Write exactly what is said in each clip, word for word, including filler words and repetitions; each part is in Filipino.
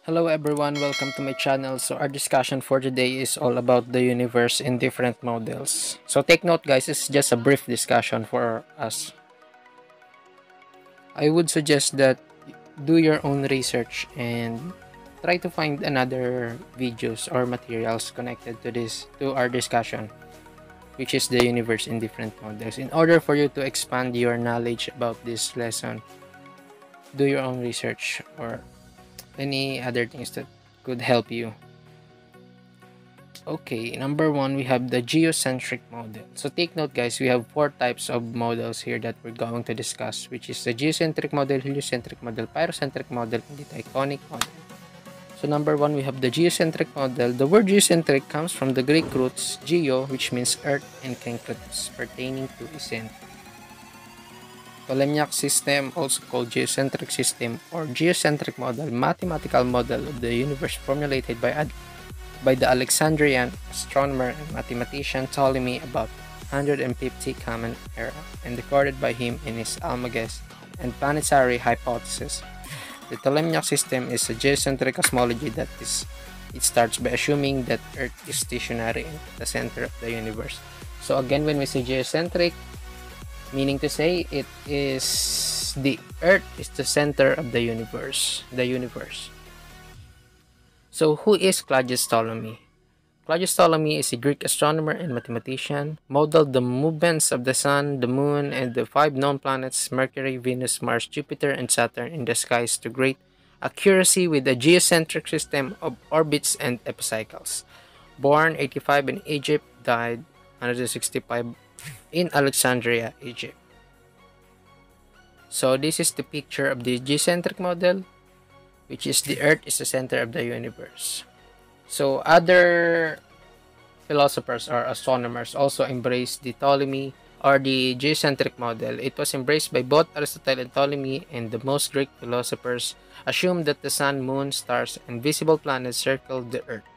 Hello everyone, welcome to my channel. So our discussion for today is all about the universe in different models. So take note guys, it's just a brief discussion for us. I would suggest that do your own research and try to find another videos or materials connected to this to our discussion, which is the universe in different models. In order for you to expand your knowledge about this lesson, do your own research or any other things that could help you. Okay, number one, we have the geocentric model. So take note guys, we have four types of models here that we're going to discuss, which is the geocentric model, heliocentric model, pyrocentric model, and the tectonic model. So number one, we have the geocentric model. The word geocentric comes from the Greek roots geo, which means earth, and kenkritos, pertaining to a center. Ptolemaic system, also called geocentric system or geocentric model, mathematical model of the universe formulated by Ad by the Alexandrian astronomer and mathematician Ptolemy about one hundred fifty Common Era, and recorded by him in his Almagest and Planetary Hypothesis. The Ptolemaic system is a geocentric cosmology that is it starts by assuming that Earth is stationary in the center of the universe. So again, when we say geocentric, meaning to say it is the Earth is the center of the universe, the universe. So who is Claudius Ptolemy? Claudius Ptolemy is a Greek astronomer and mathematician, modeled the movements of the Sun, the Moon, and the five known planets Mercury, Venus, Mars, Jupiter, and Saturn in the skies to great accuracy with a geocentric system of orbits and epicycles. Born eighty-five in Egypt, died one hundred sixty-five in Alexandria, Egypt. So this is the picture of the geocentric model, which is the Earth is the center of the universe. So other philosophers or astronomers also embraced the Ptolemy or the geocentric model. It was embraced by both Aristotle and Ptolemy, and the most Greek philosophers assumed that the sun, moon, stars, and visible planets circled the Earth.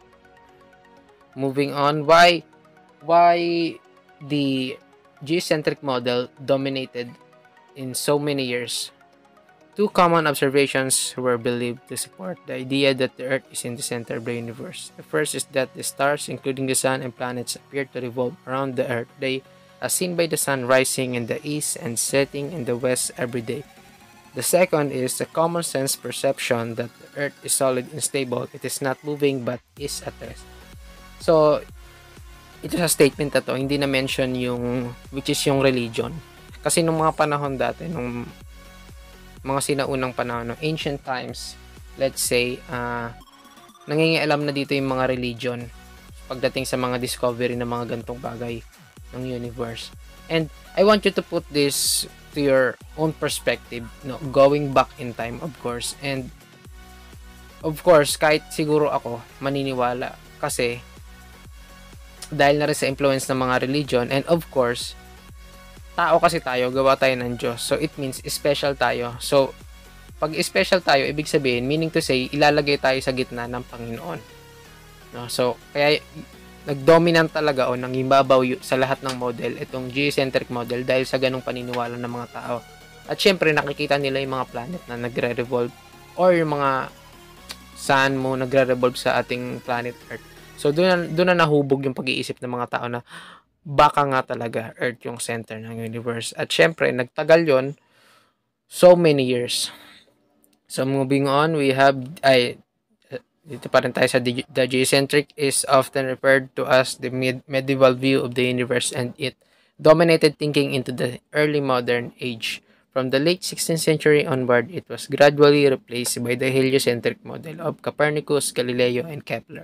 Moving on, why why the geocentric model dominated in so many years? Two common observations were believed to support the idea that the Earth is in the center of the universe. The first is that the stars, including the Sun and planets, appear to revolve around the Earth day, as seen by the Sun rising in the east and setting in the west every day. The second is the common sense perception that the Earth is solid and stable. It is not moving but is at rest. So, ito sa statement na to, hindi na mention yung, which is yung religion. Kasi nung mga panahon dati, nung mga sinaunang panahon, no, ancient times, let's say, uh, nangingialam na dito yung mga religion pagdating sa mga discovery ng mga gantong bagay ng universe. And I want you to put this to your own perspective, no, going back in time, of course. And of course, kahit siguro ako maniniwala kasi dahil na rin sa influence ng mga religion, and of course, tao kasi tayo, gawa tayo ng Diyos. So, it means special tayo. So, pag special tayo, ibig sabihin, meaning to say, ilalagay tayo sa gitna ng Panginoon. No? So, kaya nag-dominant talaga o nangibabaw sa lahat ng model, itong geocentric model, dahil sa ganong paniniwala ng mga tao. At syempre, nakikita nila yung mga planet na nagre-revolve or yung mga sun mo nagre-revolve sa ating planet Earth. So, doon na, doon na nahubog yung pag-iisip ng mga tao na baka nga talaga Earth yung center ng universe. At syempre, nagtagal yon so many years. So, moving on, we have, ay, dito pa rin tayo sa the, the geocentric is often referred to as the mid, medieval view of the universe, and it dominated thinking into the early modern age. From the late sixteenth century onward, it was gradually replaced by the heliocentric model of Copernicus, Galileo, and Kepler.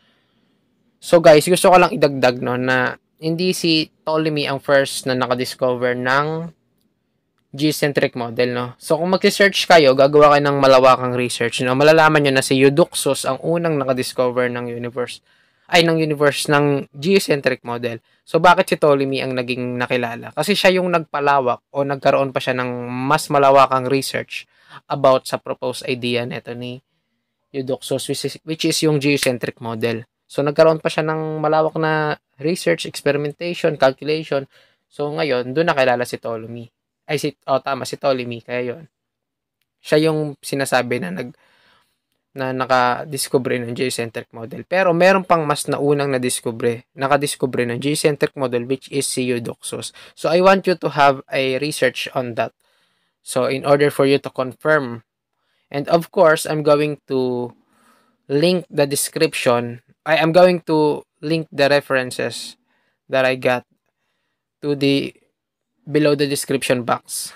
So guys, gusto ko lang idagdag no na hindi si Ptolemy ang first na nakadiscover ng geocentric model, no? So, kung mag-search kayo, gagawa kayo ng malawakang research, no? Malalaman nyo na si Eudoxus ang unang nakadiscover ng universe, ay, ng universe ng geocentric model. So, bakit si Ptolemy ang naging nakilala? Kasi siya yung nagpalawak o nagkaroon pa siya ng mas malawakang research about sa proposed idea nito ni Eudoxus, which is, which is yung geocentric model. So, nagkaroon pa siya ng malawak na research, experimentation, calculation. So, ngayon, doon nakilala si Ptolemy. Ay, si, oh, tama, si Ptolemy. Kaya yun. Siya yung sinasabi na nag, na nakadiscover ng geocentric model. Pero meron pang mas naunang na-discover, nakadiscover ng geocentric model, which is si Eudoxus. So I want you to have a research on that. So in order for you to confirm, and of course, I'm going to link the description. I am going to link the references that I got to the below the description box.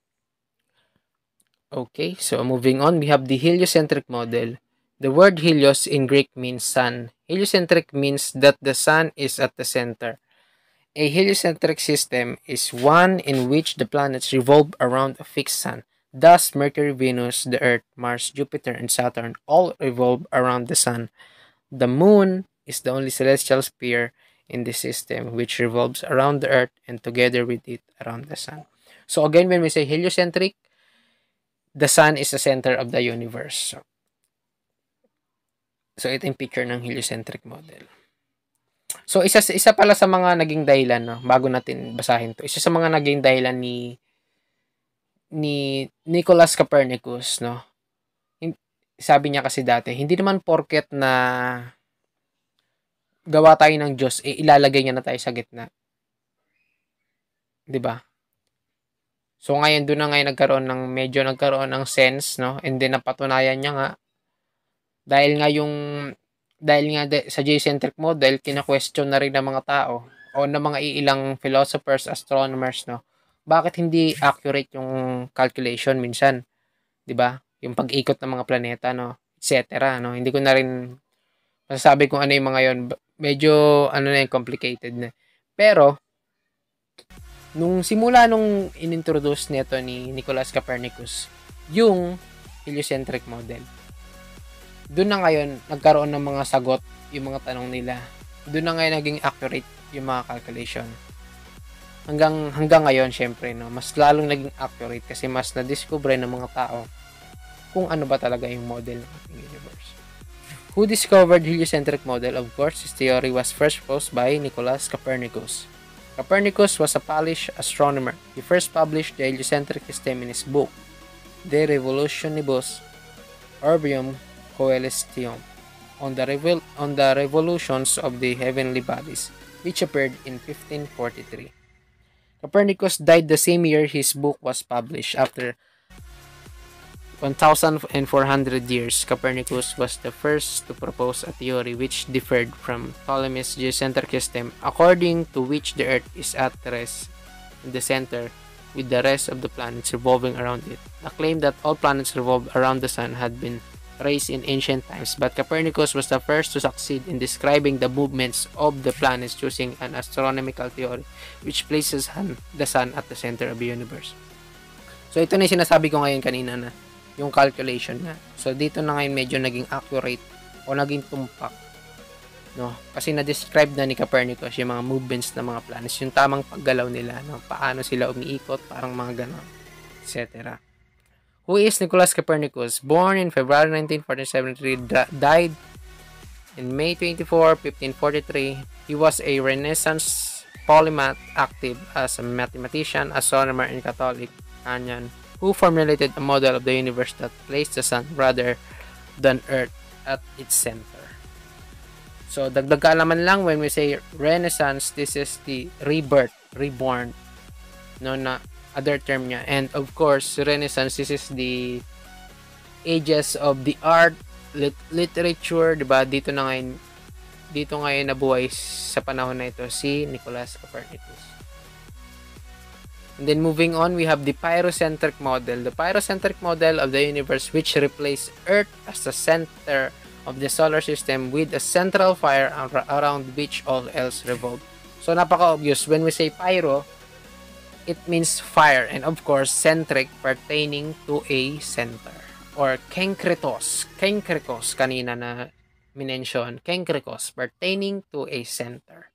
Okay, so moving on, we have the heliocentric model. The word helios in Greek means sun. Heliocentric means that the sun is at the center. A heliocentric system is one in which the planets revolve around a fixed sun. Thus, Mercury, Venus, the Earth, Mars, Jupiter, and Saturn all revolve around the sun. The moon is the only celestial sphere in the system which revolves around the Earth and together with it around the sun. So again, when we say heliocentric, the sun is the center of the universe. So, so ito yung picture ng heliocentric model. So isa isa pala sa mga naging dahilan, no, bago natin basahin to. Isa sa mga naging dahilan ni ni Nicholas Copernicus, no. Sabi niya kasi dati, hindi naman porket na gawa tayo ng Diyos, eh, ilalagay niya na tayo sa gitna. 'Di ba? So ngayon doon na ngayon nagkaroon ng medyo nagkaroon ng sense, no? And then napatunayan niya nga dahil nga yung dahil nga de, sa geocentric model kina-question na rin ng mga tao o ng mga ilang philosophers, astronomers, no? Bakit hindi accurate yung calculation minsan? 'Di ba? Yung pag-ikot ng mga planeta, no? et cetera, no? Hindi ko na rin masasabi kung ano yung mga yon. Medyo ano na yung complicated na. Pero nung simula nung inintroduce nito ni Nicholas Copernicus yung heliocentric model, doon na ngayon nagkaroon ng mga sagot yung mga tanong nila. Doon na ngayon naging accurate yung mga calculation. Hanggang hanggang ngayon syempre, no, mas lalong naging accurate kasi mas na-discover ng mga tao kung ano ba talaga yung model ng ating universe. Who discovered heliocentric model? Of course, his theory was first proposed by Nicholas Copernicus. Copernicus was a Polish astronomer. He first published the heliocentric system in his book, De Revolutionibus Orbium Coelestium, on the, revol- on the revolutions of the heavenly bodies, which appeared in fifteen forty-three. Copernicus died the same year his book was published. After one thousand four hundred years, Copernicus was the first to propose a theory which differed from Ptolemy's geocentric system, according to which the Earth is at rest in the center, with the rest of the planets revolving around it. The claim that all planets revolve around the sun had been raised in ancient times, but Copernicus was the first to succeed in describing the movements of the planets using an astronomical theory which places the sun at the center of the universe. So ito na yung sinasabi ko ngayon kanina na yung calculation na. So dito na ngayon medyo naging accurate o naging tumpak, no? Kasi na-describe na ni Copernicus yung mga movements ng mga planets, yung tamang paggalaw nila, no? Paano sila umiikot, parang mga ganon, et cetera. Who is Nicholas Copernicus? Born in February nineteen forty-seven, died in May twenty-fourth, fifteen forty-three. He was a Renaissance polymath, active as a mathematician, astronomer, and Catholic canon, who formulated a model of the universe that placed the sun rather than Earth at its center. So, dagdag kaalaman lang, when we say Renaissance, this is the rebirth, reborn, no, na other term niya. And of course, Renaissance, this is the ages of the art, lit- literature, diba? Dito na ngayon, dito ngayon nabuhay sa panahon na ito si Nicholas Copernicus. And then moving on, we have the pyrocentric model. The pyrocentric model of the universe, which replaced Earth as the center of the solar system with a central fire around which all else revolved. So, napaka-obvious. When we say pyro, it means fire, and of course, centric, pertaining to a center. Or kenkritos. Kenkritos, kanina na minention. Kenkritos, pertaining to a center.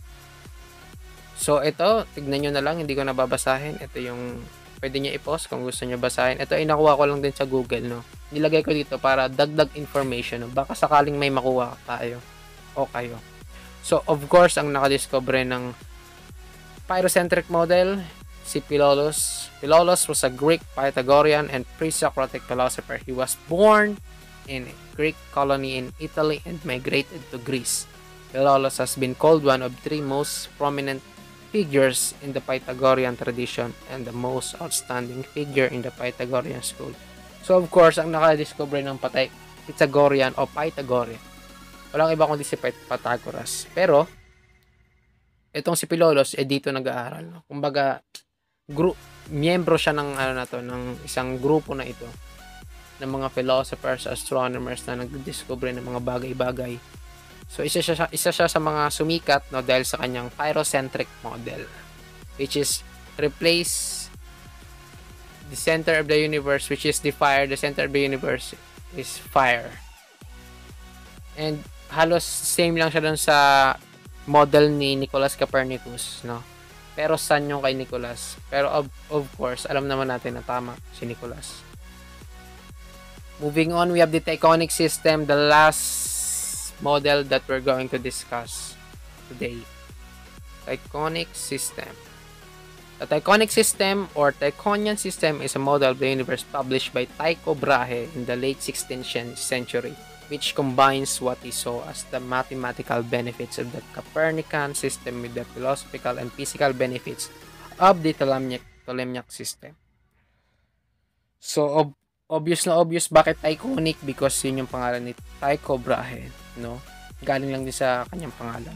So, ito, tignan nyo na lang, hindi ko nababasahin. Ito yung, pwede nyo i-pause kung gusto nyo basahin. Ito ay nakuha ko lang din sa Google, no? Nilagay ko dito para dagdag information, no? Baka sakaling may makuha tayo o kayo. So, of course, ang nakadiscover ng pyrocentric model, si Philolaus. Philolaus was a Greek Pythagorean and pre-Socratic philosopher. He was born in a Greek colony in Italy and migrated to Greece. Philolaus has been called one of three most prominent figures in the Pythagorean tradition and the most outstanding figure in the Pythagorean school. So of course, ang nakadiscover ng Patay Pythagorean o Pythagorean, walang iba kundi si Pythagoras. Pero itong si Philolaus eh dito nag-aaral, no? Kumbaga group miyembro siya ng ano na to, ng isang grupo na ito ng mga philosophers, astronomers na nagdiscover ng mga bagay-bagay. So isa siya isa siya sa mga sumikat, no, dahil sa kanyang pyrocentric model, which is replace the center of the universe, which is the fire. The center of the universe is fire. And halos same lang siya dun sa model ni Nicholas Copernicus, no? Pero sun yung kay Nicholas. Pero of, of course, alam naman natin na tama si Nicholas. Moving on, we have the Tychonic system, the last model that we're going to discuss today. Tychonic system. The Tychonic system or Tychonian system is a model of the universe published by Tycho Brahe in the late sixteenth century, which combines what he saw as the mathematical benefits of the Copernican system with the philosophical and physical benefits of the Ptolemaic, Ptolemaic system. So, ob- obvious na obvious bakit Tychonic, because yun yung pangalan ni Tycho Brahe, no? Galing lang din sa kanyang pangalan.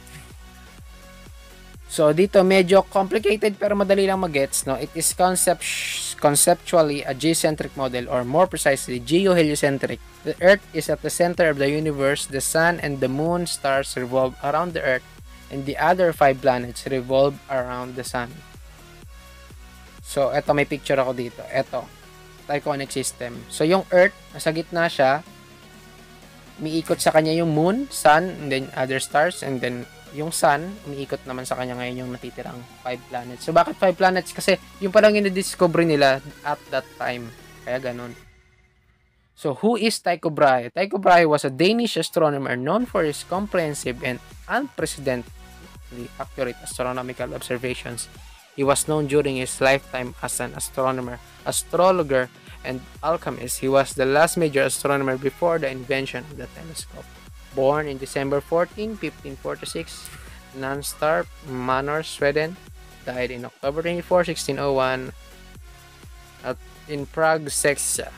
So, dito medyo complicated pero madali lang magets, no? It is concept conceptually a geocentric model, or more precisely, geoheliocentric. The Earth is at the center of the universe. The Sun and the Moon, stars revolve around the Earth, and the other five planets revolve around the Sun. So, eto may picture ako dito. Eto, Tychonic system. So, yung Earth, nasa gitna siya, umiikot sa kanya yung Moon, Sun, and then other stars, and then yung Sun, umiikot naman sa kanya ngayon yung natitirang five planets. So, bakit five planets? Kasi yung palang in-discover nila at that time. Kaya ganun. So, who is Tycho Brahe? Tycho Brahe was a Danish astronomer known for his comprehensive and unprecedentedly accurate astronomical observations. He was known during his lifetime as an astronomer, astrologer, and alchemist. He was the last major astronomer before the invention of the telescope. Born in December fourteenth, fifteen forty-six, Nanstorp Manor, Sweden. Died in October twenty-fourth, sixteen oh one at in Prague, Czechia.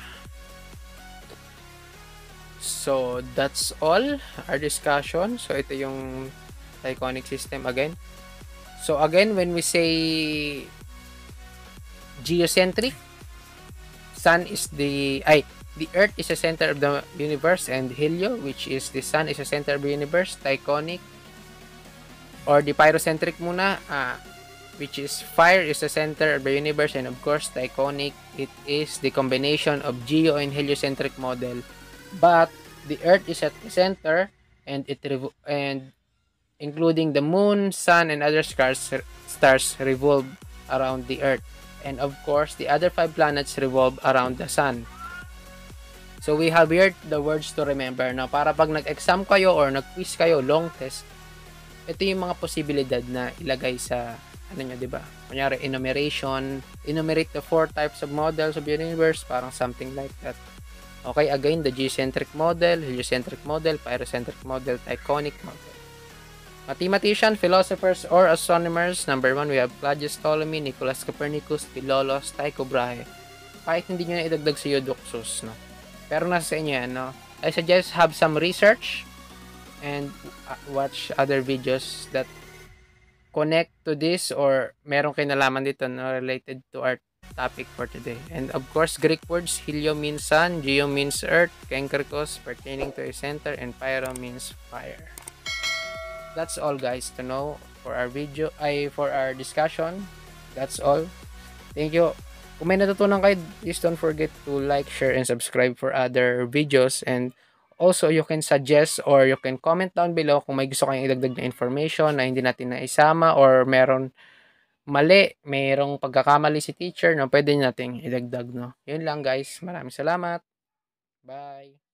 So, that's all our discussion. So, ito yung Tychonic system again. So, again, when we say geocentric, Sun is the... ay, the Earth is the center of the universe, and helio, which is the Sun, is the center of the universe. Tychonic or the pyrocentric muna, uh, which is fire, is the center of the universe, and of course Tychonic, it is the combination of geo and heliocentric model. But the Earth is at the center, and it revo- and including the Moon, Sun, and other stars stars revolve around the Earth, and of course the other five planets revolve around the Sun. So, we have here the words to remember, na para pag nag-exam kayo or nag-quiz kayo, long test, ito yung mga posibilidad na ilagay sa, ano nyo, diba? Kunyari, enumeration, enumerate the four types of models of the universe, parang something like that. Okay, again, the geocentric model, heliocentric model, pyrocentric model, Tychonic model. Mathematician, philosophers, or astronomers, number one, we have Claudius Ptolemy, Nicholas Copernicus, Philolaus, Tycho Brahe. Kahit hindi nyo na idagdag sa Eudoxus, no? Pero nasa sa inyo yan, no? I suggest have some research and watch other videos that connect to this or merong kinalaman dito na related to our topic for today. And of course, Greek words, helio means sun, geo means earth, kenkrikos pertaining to a center, and pyro means fire. That's all, guys, to know for our video, ay for our discussion. That's all. Thank you. Kung may natutunan kayo, please don't forget to like, share, and subscribe for other videos. And also, you can suggest or you can comment down below kung may gusto kayong idagdag na information na hindi natin naisama, or meron mali, mayroong pagkakamali si teacher, no, pwede nating idagdag, no. Yun lang, guys. Maraming salamat. Bye.